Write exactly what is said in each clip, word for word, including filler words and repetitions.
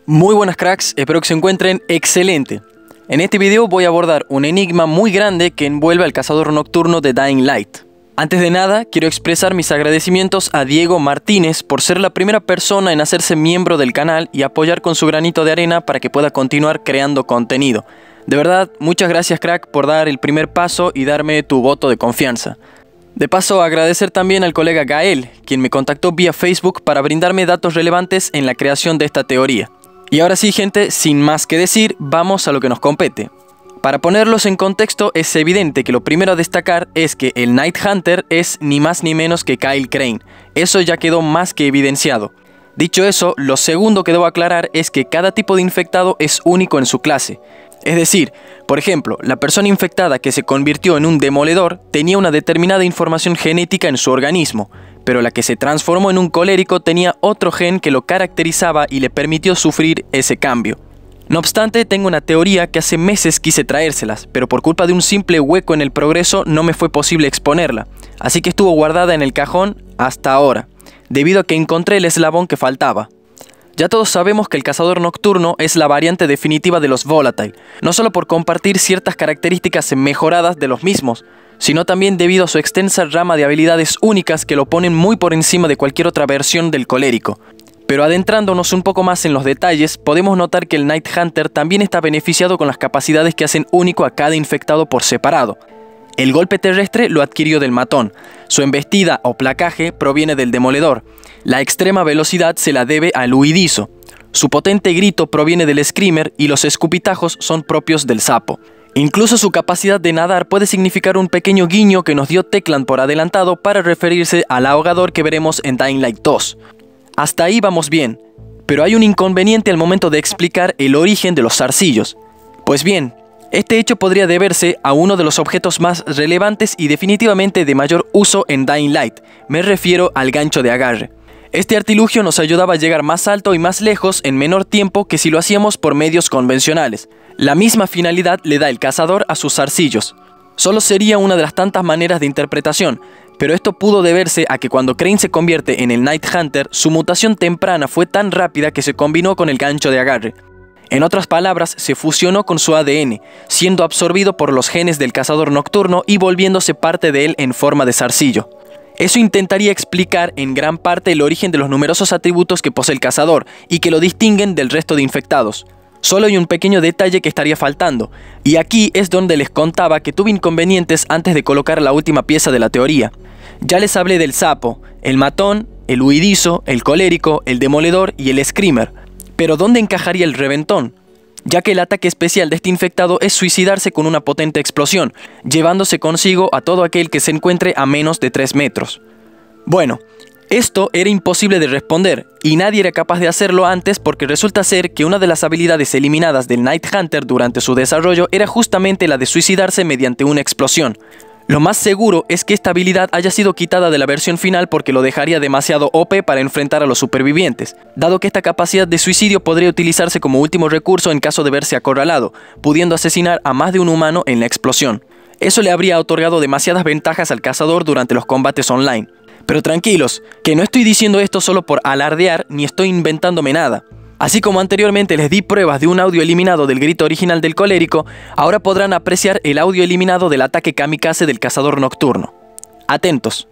Muy buenas cracks, espero que se encuentren excelente. En este video voy a abordar un enigma muy grande que envuelve al cazador nocturno de Dying Light. Antes de nada, quiero expresar mis agradecimientos a Diego Martínez por ser la primera persona en hacerse miembro del canal y apoyar con su granito de arena para que pueda continuar creando contenido. De verdad, muchas gracias crack por dar el primer paso y darme tu voto de confianza. De paso, agradecer también al colega Gael, quien me contactó vía Facebook para brindarme datos relevantes en la creación de esta teoría. Y ahora sí, gente, sin más que decir, vamos a lo que nos compete. Para ponerlos en contexto, es evidente que lo primero a destacar es que el Night Hunter es ni más ni menos que Kyle Crane. Eso ya quedó más que evidenciado. Dicho eso, lo segundo que debo aclarar es que cada tipo de infectado es único en su clase. Es decir, por ejemplo, la persona infectada que se convirtió en un demoledor tenía una determinada información genética en su organismo, pero la que se transformó en un colérico tenía otro gen que lo caracterizaba y le permitió sufrir ese cambio. No obstante, tengo una teoría que hace meses quise traérselas, pero por culpa de un simple hueco en el progreso no me fue posible exponerla, así que estuvo guardada en el cajón hasta ahora, debido a que encontré el eslabón que faltaba. Ya todos sabemos que el cazador nocturno es la variante definitiva de los Volatile, no solo por compartir ciertas características mejoradas de los mismos, sino también debido a su extensa rama de habilidades únicas que lo ponen muy por encima de cualquier otra versión del colérico. Pero adentrándonos un poco más en los detalles, podemos notar que el Night Hunter también está beneficiado con las capacidades que hacen único a cada infectado por separado. El golpe terrestre lo adquirió del matón, su embestida o placaje proviene del demoledor, la extrema velocidad se la debe al huidizo, su potente grito proviene del screamer y los escupitajos son propios del sapo. Incluso su capacidad de nadar puede significar un pequeño guiño que nos dio Teclan por adelantado para referirse al ahogador que veremos en Dying Light dos. Hasta ahí vamos bien, pero hay un inconveniente al momento de explicar el origen de los zarcillos. Pues bien, este hecho podría deberse a uno de los objetos más relevantes y definitivamente de mayor uso en Dying Light, me refiero al gancho de agarre. Este artilugio nos ayudaba a llegar más alto y más lejos en menor tiempo que si lo hacíamos por medios convencionales. La misma finalidad le da el cazador a sus zarcillos. Solo sería una de las tantas maneras de interpretación, pero esto pudo deberse a que cuando Crane se convierte en el Night Hunter, su mutación temprana fue tan rápida que se combinó con el gancho de agarre. En otras palabras, se fusionó con su A D N, siendo absorbido por los genes del cazador nocturno y volviéndose parte de él en forma de zarcillo. Eso intentaría explicar en gran parte el origen de los numerosos atributos que posee el cazador y que lo distinguen del resto de infectados. Solo hay un pequeño detalle que estaría faltando, y aquí es donde les contaba que tuve inconvenientes antes de colocar la última pieza de la teoría. Ya les hablé del sapo, el matón, el huidizo, el colérico, el demoledor y el screamer. Pero ¿dónde encajaría el reventón? Ya que el ataque especial de este infectado es suicidarse con una potente explosión, llevándose consigo a todo aquel que se encuentre a menos de tres metros. Bueno, esto era imposible de responder, y nadie era capaz de hacerlo antes porque resulta ser que una de las habilidades eliminadas del Night Hunter durante su desarrollo era justamente la de suicidarse mediante una explosión. Lo más seguro es que esta habilidad haya sido quitada de la versión final porque lo dejaría demasiado O P para enfrentar a los supervivientes, dado que esta capacidad de suicidio podría utilizarse como último recurso en caso de verse acorralado, pudiendo asesinar a más de un humano en la explosión. Eso le habría otorgado demasiadas ventajas al cazador durante los combates online. Pero tranquilos, que no estoy diciendo esto solo por alardear ni estoy inventándome nada. Así como anteriormente les di pruebas de un audio eliminado del grito original del colérico, ahora podrán apreciar el audio eliminado del ataque kamikaze del cazador nocturno. Atentos.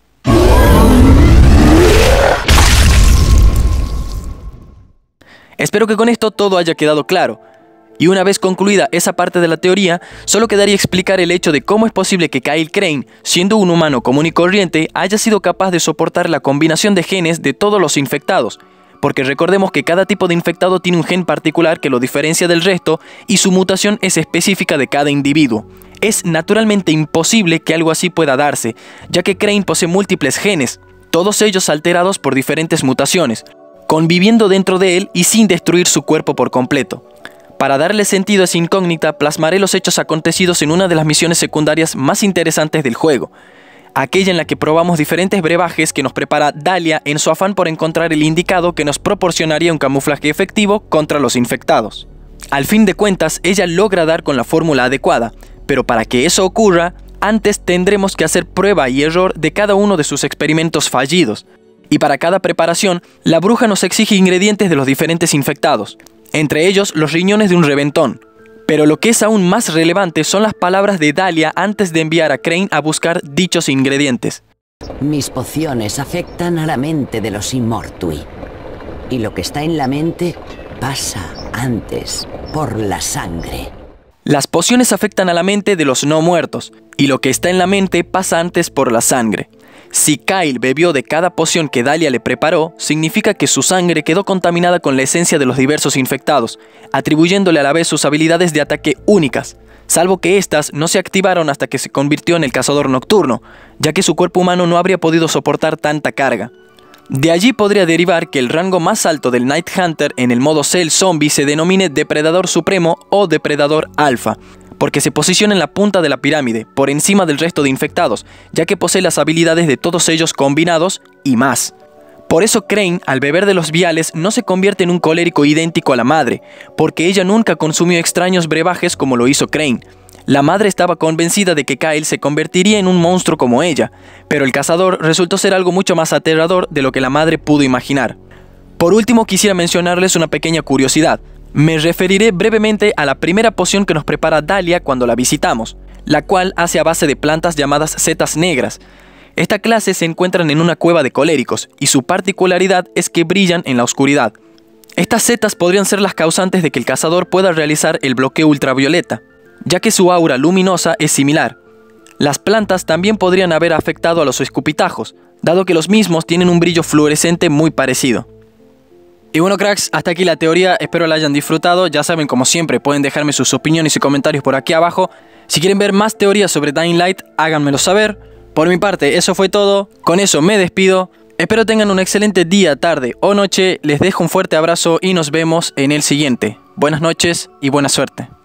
Espero que con esto todo haya quedado claro. Y una vez concluida esa parte de la teoría, solo quedaría explicar el hecho de cómo es posible que Kyle Crane, siendo un humano común y corriente, haya sido capaz de soportar la combinación de genes de todos los infectados. Porque recordemos que cada tipo de infectado tiene un gen particular que lo diferencia del resto y su mutación es específica de cada individuo. Es naturalmente imposible que algo así pueda darse, ya que Crane posee múltiples genes, todos ellos alterados por diferentes mutaciones, conviviendo dentro de él y sin destruir su cuerpo por completo. Para darle sentido a esa incógnita, plasmaré los hechos acontecidos en una de las misiones secundarias más interesantes del juego, aquella en la que probamos diferentes brebajes que nos prepara Dahlia en su afán por encontrar el indicado que nos proporcionaría un camuflaje efectivo contra los infectados. Al fin de cuentas, ella logra dar con la fórmula adecuada, pero para que eso ocurra, antes tendremos que hacer prueba y error de cada uno de sus experimentos fallidos. Y para cada preparación, la bruja nos exige ingredientes de los diferentes infectados, entre ellos los riñones de un reventón. Pero lo que es aún más relevante son las palabras de Dahlia antes de enviar a Crane a buscar dichos ingredientes. Mis pociones afectan a la mente de los Immortui. Y lo que está en la mente pasa antes por la sangre. Las pociones afectan a la mente de los no muertos, y lo que está en la mente pasa antes por la sangre. Si Kyle bebió de cada poción que Dahlia le preparó, significa que su sangre quedó contaminada con la esencia de los diversos infectados, atribuyéndole a la vez sus habilidades de ataque únicas, salvo que éstas no se activaron hasta que se convirtió en el cazador nocturno, ya que su cuerpo humano no habría podido soportar tanta carga. De allí podría derivar que el rango más alto del Night Hunter en el modo Cell Zombie se denomine Depredador Supremo o Depredador Alpha, porque se posiciona en la punta de la pirámide, por encima del resto de infectados, ya que posee las habilidades de todos ellos combinados y más. Por eso Crane, al beber de los viales, no se convierte en un colérico idéntico a la madre, porque ella nunca consumió extraños brebajes como lo hizo Crane. La madre estaba convencida de que Kyle se convertiría en un monstruo como ella, pero el cazador resultó ser algo mucho más aterrador de lo que la madre pudo imaginar. Por último, quisiera mencionarles una pequeña curiosidad. Me referiré brevemente a la primera poción que nos prepara Dahlia cuando la visitamos, la cual hace a base de plantas llamadas setas negras. Esta clase se encuentran en una cueva de coléricos, y su particularidad es que brillan en la oscuridad. Estas setas podrían ser las causantes de que el cazador pueda realizar el bloqueo ultravioleta, ya que su aura luminosa es similar. Las plantas también podrían haber afectado a los escupitajos, dado que los mismos tienen un brillo fluorescente muy parecido. Y bueno, cracks, hasta aquí la teoría, espero la hayan disfrutado. Ya saben, como siempre, pueden dejarme sus opiniones y comentarios por aquí abajo. Si quieren ver más teorías sobre Dying Light, háganmelo saber. Por mi parte, eso fue todo. Con eso me despido. Espero tengan un excelente día, tarde o noche. Les dejo un fuerte abrazo y nos vemos en el siguiente. Buenas noches y buena suerte.